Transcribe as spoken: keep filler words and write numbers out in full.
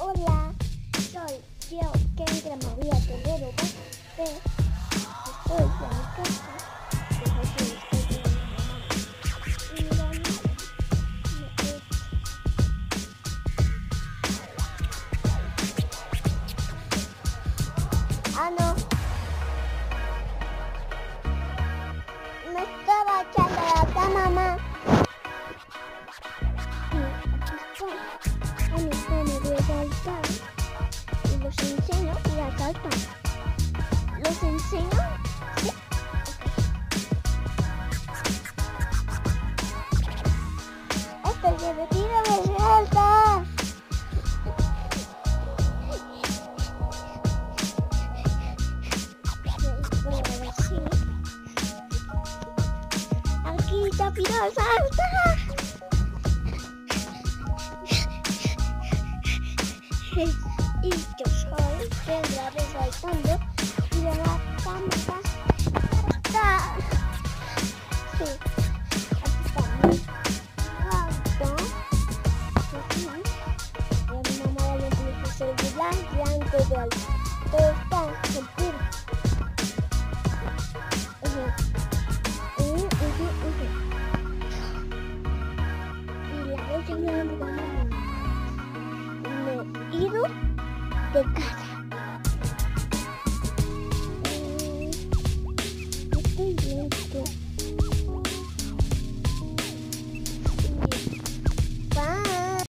Hola, soy yo, Kendra María Toledo Vázquez. Estoy en mi casa. Desde que estoy con mi mamá. Y mi mamá me echa. Ah, no. Me estaba echando la cama, mamá. Y aquí estoy. Ahorita me voy a saltar. Y los enseño y a saltar. ¿Los enseño? Sí. Estoy divertido, me salta. Voy a ver si. Aquí está Piro, salta. Y yo soy Kendra resaltando y de la cámara está. Sí, aquí está mi gato. Y a mi mamá le puso el celular blanco y alto. Todo está en puro. Y la vez yo me he ido de casa.